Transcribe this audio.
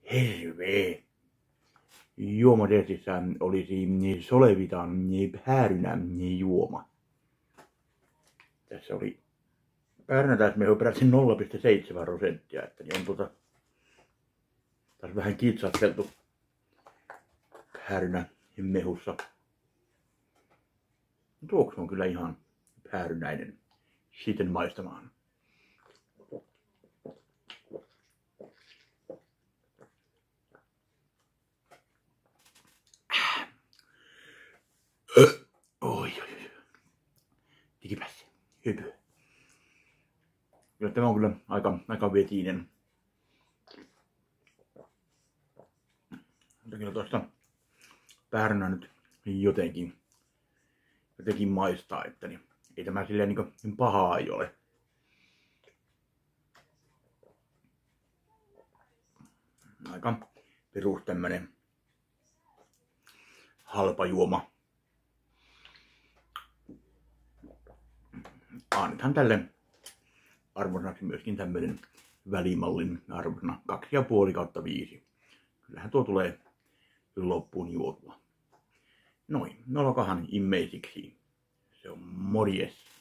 Herve! Juomatestissä olisi Solevitan päärynä juoma. Tässä oli päärynätäismehu peräti 0,7%, että niin on taas vähän kitsatteltu päärynä mehussa. Tuoksu on kyllä ihan päärynäinen sitten maistamaan. Oi. Digipässä. Hypy. Kyllä tämä on kyllä aika vetinen. Mutta kyllä tuosta päärynä nyt jotenkin maistaa, että niin, ei tämä silleen niin pahaa ei ole. Aika perus tämmönen halpa juoma. Annetaan tälle arvosanaksi myöskin tämmöinen välimallin arvosana 2,5/5. Kyllähän tuo tulee loppuun juotua. Noin, nolokahan immeisiksi. Se on morjes.